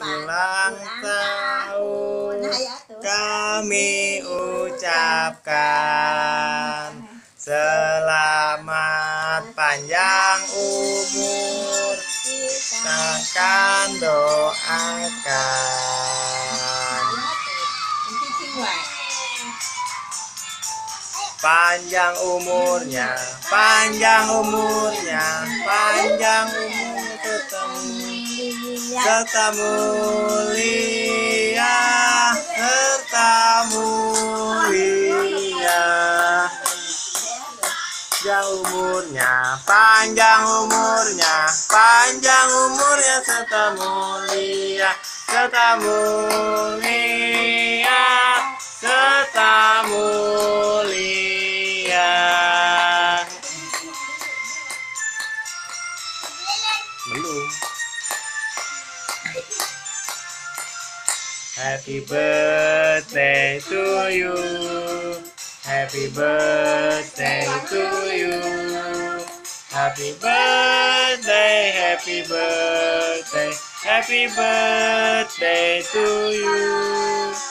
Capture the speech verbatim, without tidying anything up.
ulang tahun kami ucapkan. Selamat panjang umur, kita akan doakan. Panjang umurnya, panjang umurnya, panjang umur ketemu, serta mulia, serta mulia. Panjang umurnya, panjang umurnya, panjang umurnya, serta mulia, serta mulia, serta mulia. Belum. Happy birthday to you. Happy birthday to you. Happy birthday, happy birthday, happy birthday to you.